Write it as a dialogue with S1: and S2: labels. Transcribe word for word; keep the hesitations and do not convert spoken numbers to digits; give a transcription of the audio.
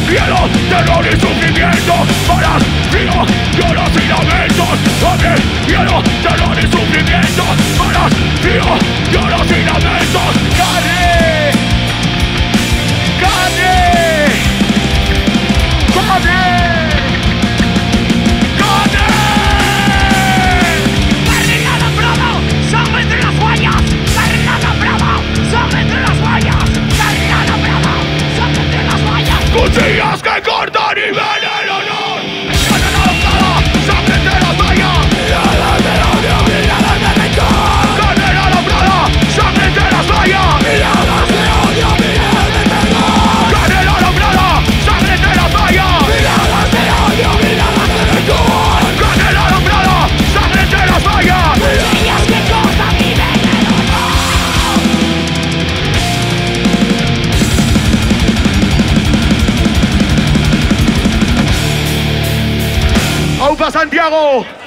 S1: miedo, terror y sufrimiento. Balas, frío, lloros y lamentos. Hambre, miedo, terror y sufrimiento. Balas, frío, lloros y lamentos. ¡Carne! ¡Carne! ¡Carne! Cuchillas que cortan y ven el honor. Canela dorada, sangre entre las vallas. Miradas de odio, miradas de rencor. Canela dorada, sangre entre las vallas. Miradas de odio, miradas de terror. Canela dorada, sangre entre las vallas. Miradas de odio, miradas de rencor. Canela dorada, sangre entre las vallas. Cuchillas que cortan y ven el honor. ¡Aupa Santiago!